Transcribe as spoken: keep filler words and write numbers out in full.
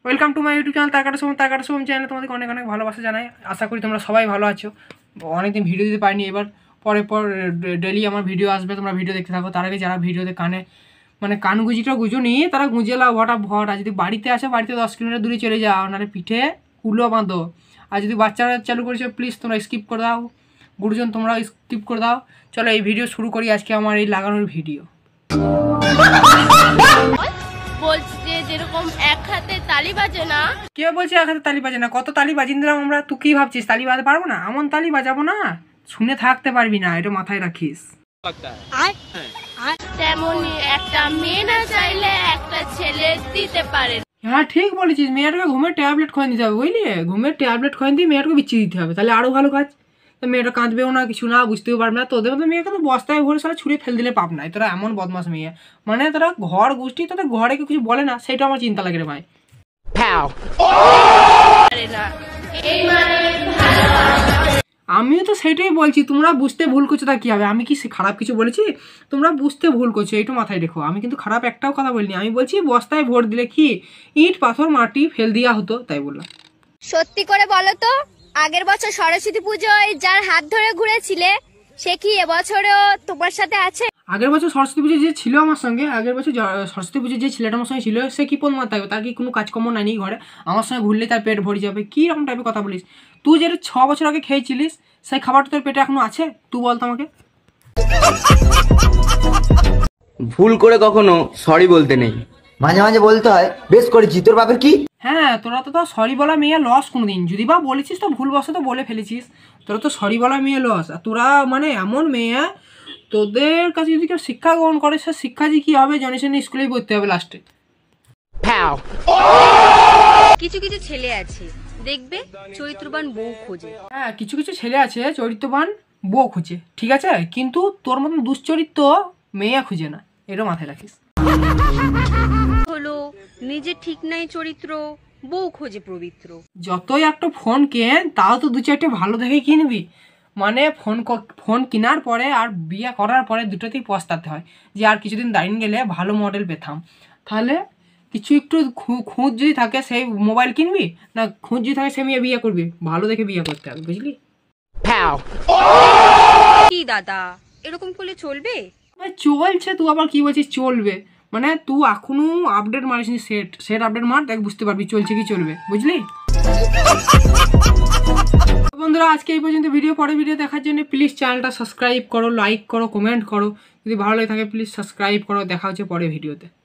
Welcome to my YouTube channel Tarkata Som Tarkata Som চ্যানেলে তোমাদেরকে অনেক অনেক ভালোবাসা জানাই। আশা করি তোমরা সবাই ভালো আছো। অনেকদিন ভিডিও দিতে পারিনি, এবার পরে পর ডেলি আমার ভিডিও আসবে, তোমরা ভিডিও দেখতে থাকো। তার আগে যারা ভিডিওতে কানে মানে কান গুজিটা গুজো নিয়ে তারা গুঁজে লাও ভটা ভট। আর যদি বাড়িতে আসো বাড়িতে দশ কিলোমিটার দূরে চলে যাও, নাহলে পিঠে কুলো বাঁধো। আর যদি বাচ্চারা চালু করেছো প্লিজ তোমরা স্কিপ করে দাও, গুরুজন তোমরাও স্কিপ করে দাও। চলো এই ভিডিও শুরু করি, আজকে আমার এই লাগানোর ভিডিও। বলছি যে যেরকম এক হাতে তালি বাজে না। কে বলছে এক হাতে তালি বাজে না? কত তালি বাজিয়ে দিলাম আমরা। তুই কি ভাবছিস তালি বাজাতে পারবো না? এমন তালি বাজাবো না শুনে থাকতে পারবি না, এটা মাথায় রাখিস। তেমনই একটা মেয়ে না চাইলে একটা ছেলে দিতে পারে। হ্যাঁ ঠিক বলেছিস, মেয়েটাকে ঘুমের ট্যাবলেট খোঁজ দিতে হবে, বুঝলি? ঘুমের ট্যাবলেট খোঁজ দিয়ে মেয়েটাকে বিচ্ছি দিতে হবে, তাহলে আরও ভালো কাজ। তো মেয়েটা কাঁদবেও না, কিছু না, বুঝতেও পারবে না। তোদের মতো মেয়েকে তো বস্তায় ভরে সারা ছুঁড়ে ফেল দিলে পাপ নাই। তোরা এমন বদমাস মেয়ে, মানে তোরা ঘর গোষ্ঠী তোদের ঘরে কেউ কিছু বলে না, সেটা আমার চিন্তা লাগে রে ভাই। আমিও তো সেটাই বলছি, তোমরা বুঝতে ভুল করছো। তা কি হবে? আমি কি খারাপ কিছু বলেছি? তোমরা বুঝতে ভুল করছো, এইটু মাথায় রেখো। আমি কিন্তু খারাপ একটাও কথা বলিনি। আমি বলছি বস্তায় ভোট দিলে কি ইট পাথর মাটি ফেল দেওয়া হতো, তাই বললাম। সত্যি করে বলো তো, আগের বছর সরস্বতী পুজোয় যার হাত ধরে ঘুরেছিলে সে কি এবছরও তোমার সাথে আছে? আগের বছর সরস্বতী পুজো যে ছিল আমার সঙ্গে, আগের বছর সরস্বতী পুজো যে ছেলেটা আমার সঙ্গে ছিল, সে কি পদ মার থাকবে? তার কি কোনো কাজকর্ম নাই নি ঘরে? আমার সঙ্গে ঘুরলে তার পেট ভরে যাবে? কী রকম টাইপের কথা বলিস তুই? যেটা ছ বছর আগে খেয়েছিলিস সেই খাবারটা তোর পেটে এখনো আছে? তুই বলতো আমাকে। ভুল করে কখনো সরি বলতে নেই, মাঝে মাঝে বলতে হয় বেশ করেছি। তোর বাপের কি? হ্যাঁ, তোরা তো তো সরি বলা মেয়ে লস কোনো দিন। যদি বা বলেছিস তো ভুলবশত বলে ফেলেছিস, তোরা তো সরি বলা মেয়ে লস। আর তোরা মানে এমন মেয়ে, তোদের কাছে যদি কেউ শিক্ষা গ্রহণ করে সে শিক্ষা যে কী হবে জানিস না, স্কুলেই পড়তে হবে লাস্টে। কিছু কিছু ছেলে আছে দেখবে চরিত্রবান বউ খোঁজে। হ্যাঁ, কিছু কিছু ছেলে আছে চরিত্রবান বউ খুঁজে, ঠিক আছে, কিন্তু তোর মতন দুশ্চরিত্র মেয়ে খুঁজে না, এটা মাথায় রাখিস। হলো নিজে ঠিক নাই চরিত্র, বউ খোঁজে পবিত্র। যতই একটা ফোন কেন, তাও তো দু চারটে ভালো দেখে কিনবি। মানে ফোন ফোন কেনার পরে আর বিয়ে করার পরে দুটোতেই পস্তাতে হয় যে আর কিছুদিন দাঁড়িয়ে গেলে ভালো মডেল পেতাম। তাহলে কিছু একটু খুঁজ যদি থাকে সেই মোবাইল কিনবি, না খুঁজ যদি থাকে সে মেয়ে বিয়ে করবি, ভালো দেখে বিয়ে করতে হবে, বুঝলি? কি দাদা এরকম করলে চলবে? চলছে, তুই আবার কি বলছিস চলবে? মানে তুই এখনো আপডেট মারিসনি, সেট সেট আপডেট মার, দেখ বুঝতে পারবি চলছে কি চলবে, বুঝলি? বন্ধুরা আজকে এই পর্যন্ত ভিডিও। পরে ভিডিও দেখার জন্য প্লিজ চ্যানেলটা সাবস্ক্রাইব করো, লাইক করো, কমেন্ট করো। যদি ভালো লাগে থাকে প্লিজ সাবস্ক্রাইব করো। দেখা হচ্ছে পরে ভিডিওতে।